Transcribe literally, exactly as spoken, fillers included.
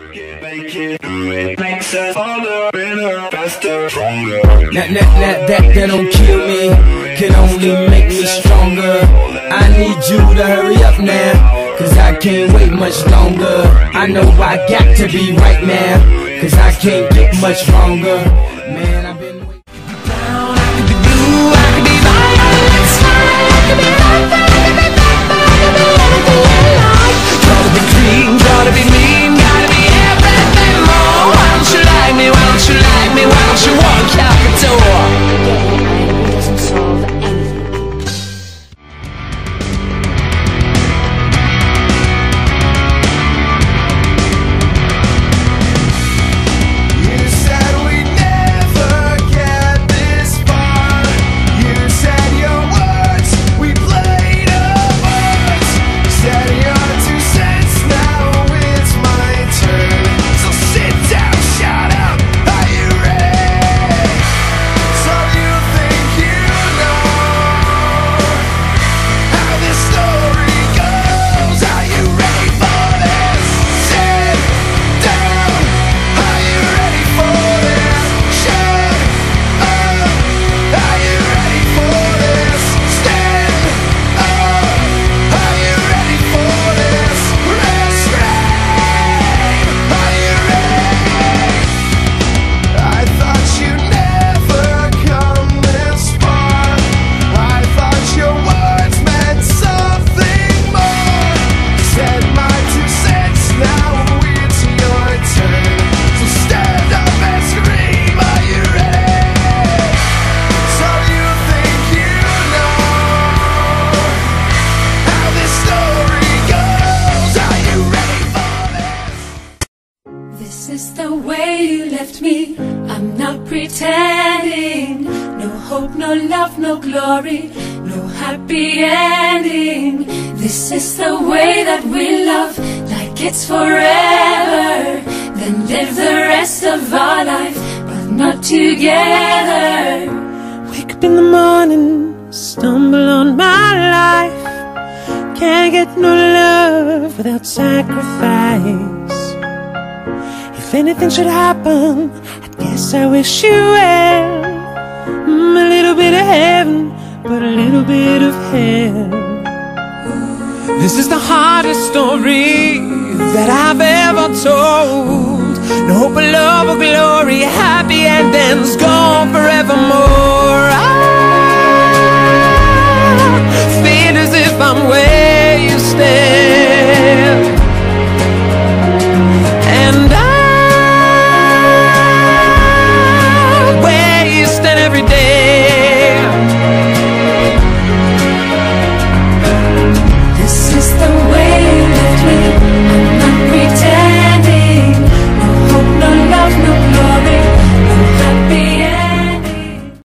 Work it, make it, do it, makes us harder, better, faster, stronger. That, that, that, that, that don't kill me, can only make me stronger. I need you to hurry up now, cause I can't wait much longer. I know I got to be right now, cause I can't get much longer. Man, I've been waiting. Down, I could be blue, I could be violent, smile, I could be right, I could be back, I could be anything you like. Gotta be clean, gotta be mean, gotta be everything more. Why don't you like me, why don't you like me, why don't you walk out the door? Doesn't solve anything. This is the way you left me, I'm not pretending. No hope, no love, no glory, no happy ending. This is the way that we love, like it's forever. Then live the rest of our life, but not together. Wake up in the morning, stumble on my life. Can't get no love without sacrifice. If anything should happen, I guess I wish you well. mm, A little bit of heaven, but a little bit of hell. This is the hardest story that I've ever told. No hope of love or glory, happy endings gone forevermore.